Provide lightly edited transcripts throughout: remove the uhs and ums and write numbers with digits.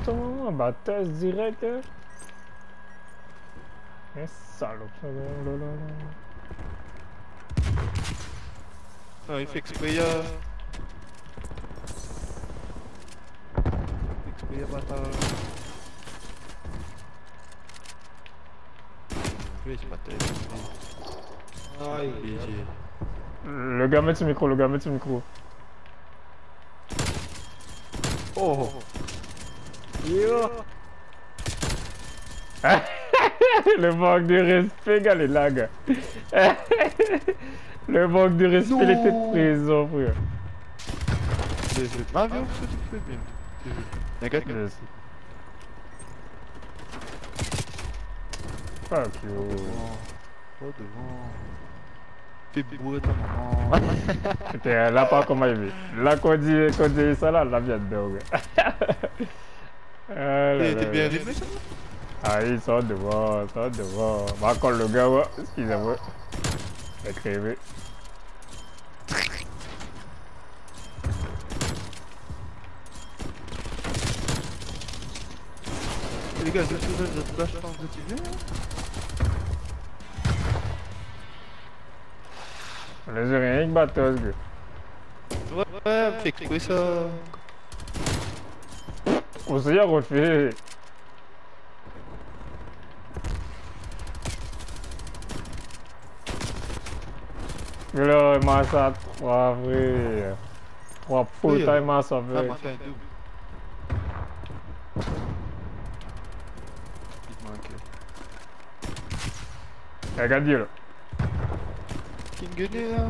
Putain, bataille direct. Eh, salope, ça va, là, là, là. Non, il fait exprès, bâtard. Oui, c'est pas terrible. Aïe, léger. Le gars met son micro, le gars met son micro. Oh! Yo! Le manque de respect, gars, les là, gars. Le manque de respect, il était présent, frère. Ah, viens, ça tu fais bien. T'inquiète. Merci. Fuck you. Oh, devant. Fais bourrer ta maman. C'était là pas comme il est. Là quand dit ça là, la vient dedans, gars. T'es bien rimé ça? Ah, il sort devant, sort devant. Bah, quand le gars, ouais, excusez-moi. Il est crevé. Les gars, je suis de la chance de TV. Les rien que batteuse, gars. Ouais, fait exprès ça. On s'y a refait. Là, il m'a ça 3 frère. 3 potes, il m'a ça fait. Ah, m'a fait un double. Il te manque. Regarde là. Qui me gagne là?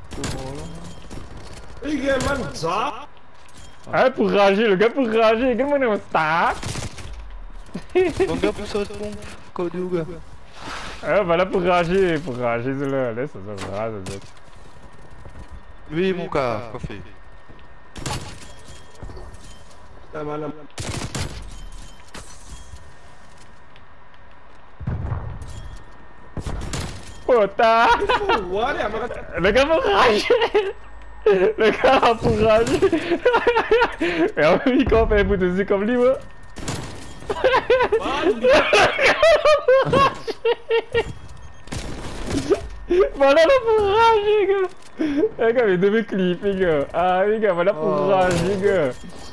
Il y a man ça. Ah, pour rager, le gars pour rager, quel moment on start? Mon gars pour sauter pompe. Code du gars. Ah, voilà pour rager, c'est là. Laisse ça, ça. Oui, mon gars, quoi fait? Ah, madame. Putain! Le gars pour rager! Le gars pour rager! Et on dit qu'on fait pour te dire comme lui, moi! Voilà là pour rager, gars! Les gars, il devait clipper, gars! Ah, les gars, voilà pour rager, gars!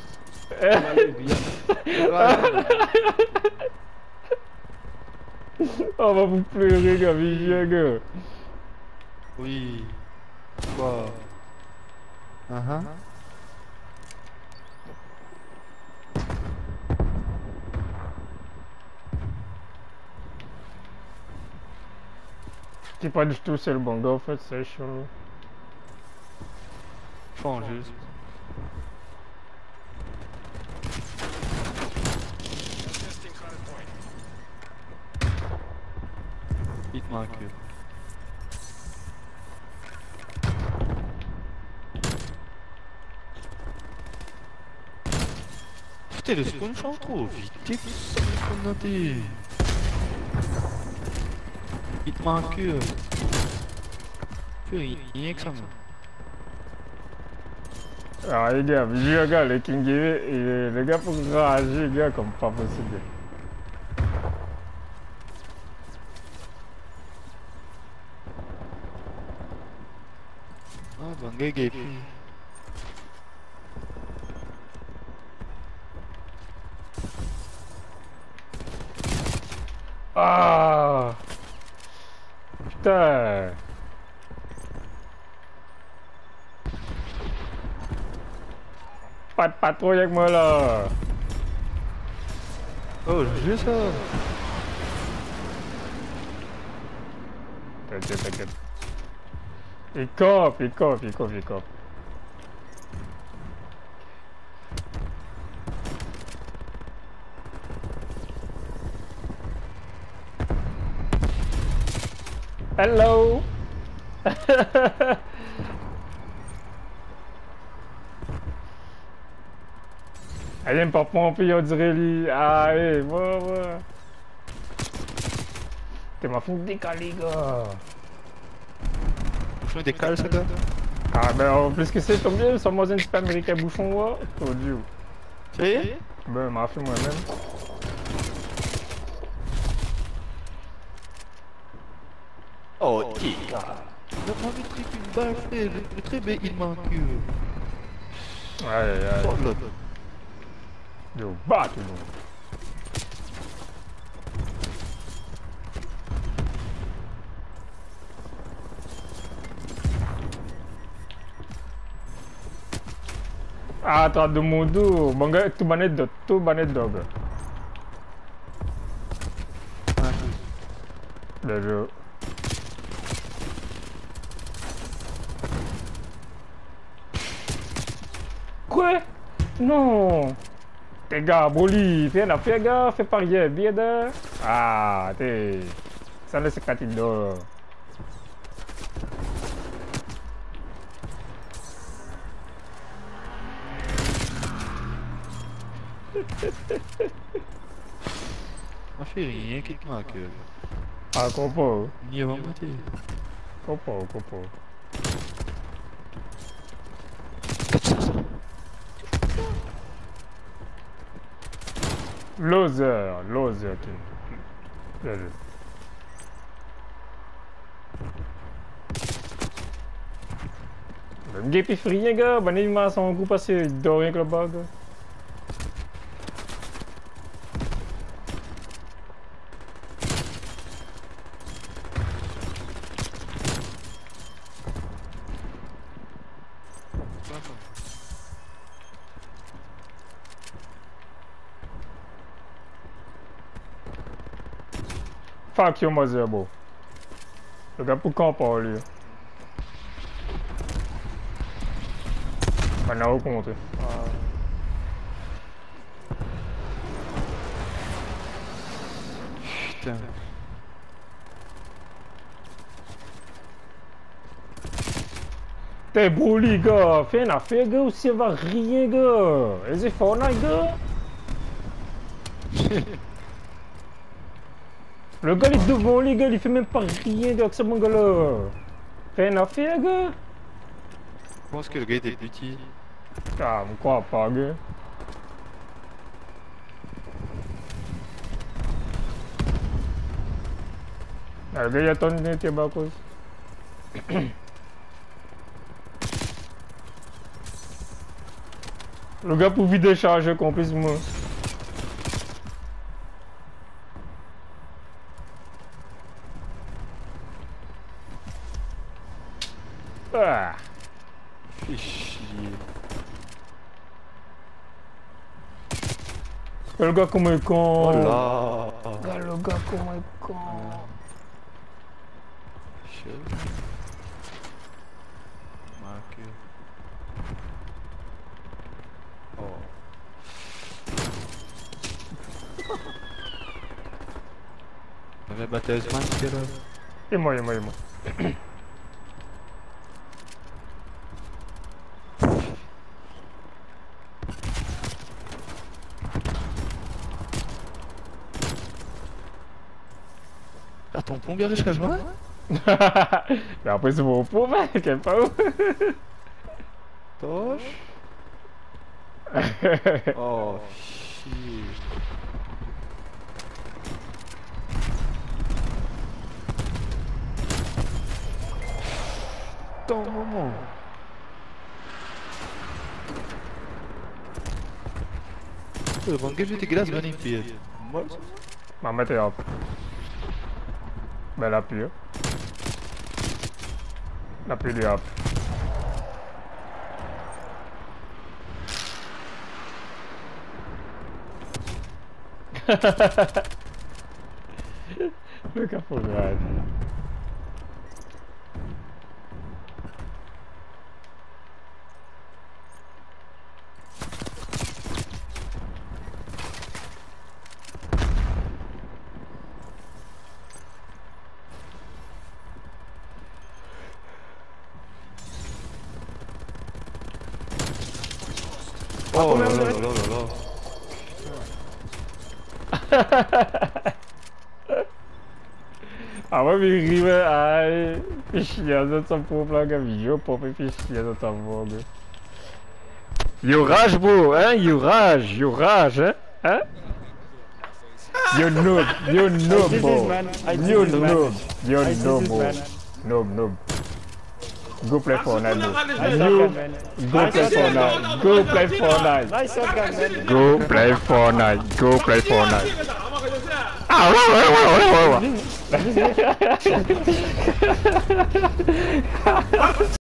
On va vous pleurer, gars, vieux, gars! Oui. Quoi? T'es pas du tout seul, bon gars, en fait, c'est chaud. Changeuse. Il te manque. Putain, le spawn change trop vite. T'es que ça me spawn dans tes... Il te manque. Fais rien que ça, moi. Ah, les gars, vieux gars, le King et les gars pour rager, gars, comme pas possible. Ah, bon, gars, gay. Ah! Putain! Pas de patrouille avec moi là! Oh, j'ai ça! T'inquiète, t'inquiète. Il cope. Hello! Elle aime pas pomper, on dirait lui. Ah, hé, va. T'es ma fou décalé, gars. Bouchon décale, ça, gars? Ah, ben, en plus que c'est tombé, sur moi, une super américain bouchon, ouais. Oh, Dieu. Ça y est? Ben, m'a fait moi-même. Oh, gars. Il m'a mis triple une balle, frère. Le très bien, il manque. Aïe aïe aïe. Oh là. Yo, bat tout le monde. Ah, tá do mundo. Bangga tu banet dog. Beleza. Quoi? Non. Pega, boli, pena, pega, fais parier, bieda. Ah, te. Sana sekatindo. M'a fait rien, qu'il te manque. Ah, copo. Ni va mater. Copo. Loser, tu. Beleza. Ninguém pifrinha, ga, bani mas ang grupo si Dorian Club. Fuck you, Mazebo. Eu quero pro campo ali. Mas não, eu conto. Putain. T'es beau, les gars. Fais une affaire, gars, ou si va rien, gars. Est-ce Fortnite, gars? Le gars, il est devant, les gars, il fait même pas rien, gars, avec ce mon gars-là. Fais une affaire, gars. Je pense que le gars était petit. Ah, je crois pas, gars. Ah, le gars, il a tourné tes bacos. Le gars pour vider charger complètement. Ah. Fais chier. Le gars comme un con. Oh là. Le gars comme un con. Chill. Marque. Oh. J'avais battu Osman, c'est là. Et moi. Ah, ton pont garé jusqu'à moi? Mais après, c'est mon pauvre, quel pas où. Toche. Oh, chier. Ton moment. Le manga j'étais glace magnifique. Moi, Maman, t'es hop. Ben, la pire. La pire du hop. Le caporal. oh là là là là là. Ah ouais, mais il arrive à chier dans son pauvre là, video pour faire chier dans ta voix. You rage, bro, hein? You rage, hein? Hein? You noob, bro. You noob, bro. Noob. Go play Fortnite, bro. Go play Fortnite. Go play Fortnite. Nice shotgun, man. Go play Fortnite. Go play Fortnite. Ah,